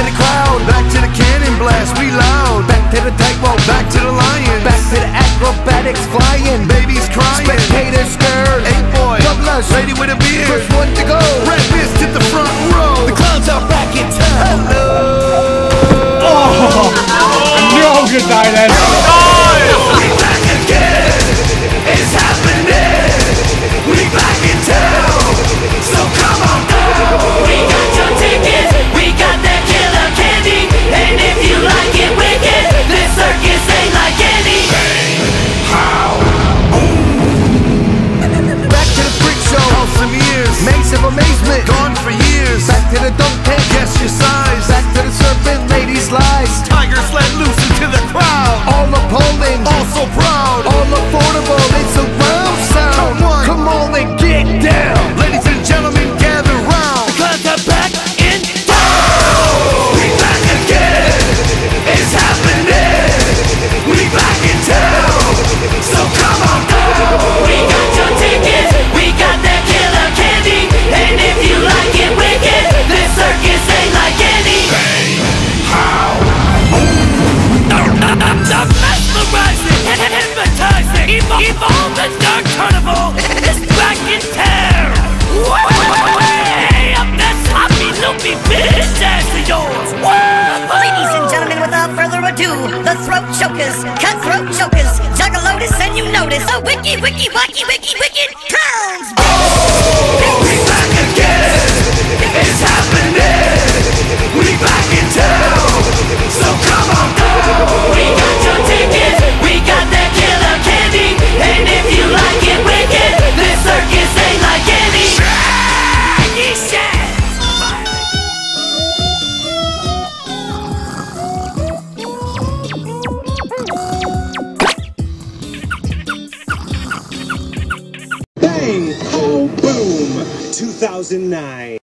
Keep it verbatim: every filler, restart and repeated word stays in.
to the crowd, back to the cannon blast, we loud. back to the tightrope, Back to the lions, back to the acrobatics flying. babies crying. Spectators scared, Eight boy, doublers, lady with a beard. first one to go. Red fist hit the front row. The clowns are back in town. Oh, I knew I was gonna die then. We back again, it's happening. We back in town, so come on down. We got your tickets, we got that killer candy, and if you like it wicked, this circus ain't like any. Back to the freak show, Awesome years, maze of amazement. gone for years. Back to the dunk tank, Guess your size. back to the serpent ladies' lies. Tigers let loose into the crowd. All appalling, All so proud. all affordable. It's a round sound. Come on. Come on and get down. Ladies and gentlemen, gather round. The clowns are back in town. We back again, it's happening. We back in town, so come on down. We got your tickets, we got that killer candy, and if you like it wicked, this circus ain't like any. The mesmerizing and hypnotizing Evo Evolve the Dark Carnival is back in town. Way up that sloppy, loopy bitch ass of yours. Ladies and gentlemen, without further ado, the throat chokers, cutthroat chokers, juggalotus, and you notice the wiki, wiki, wacky, wiki, wicked clowns. We back again, it's happening. We back in town, so come on down. We got your tickets, we got that killer candy, and if you like it wicked, this circus ain't like any. Bang! Ho! Boom! two thousand nine